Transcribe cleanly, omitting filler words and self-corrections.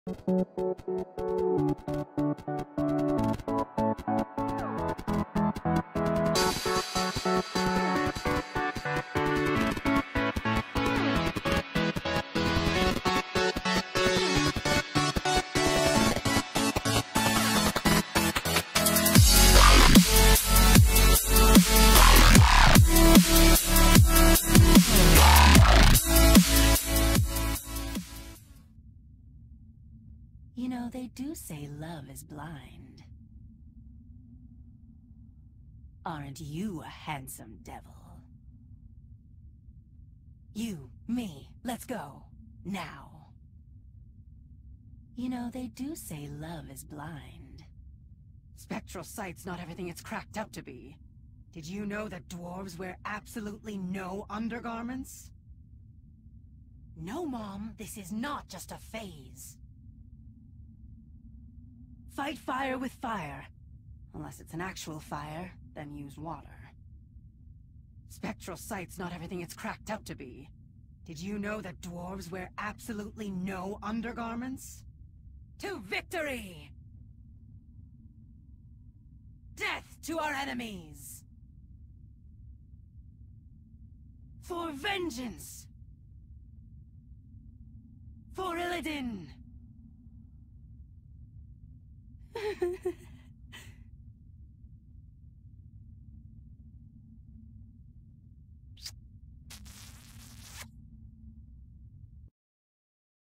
You know, they do say love is blind. Aren't you a handsome devil? You, me, let's go. Now. You know, they do say love is blind. Spectral sight's not everything it's cracked up to be. Did you know that dwarves wear absolutely no undergarments? No, Mom, this is not just a phase. Fight fire with fire. Unless it's an actual fire, then use water. Spectral sight's not everything it's cracked up to be. Did you know that dwarves wear absolutely no undergarments? To victory! Death to our enemies! For vengeance! For Illidan!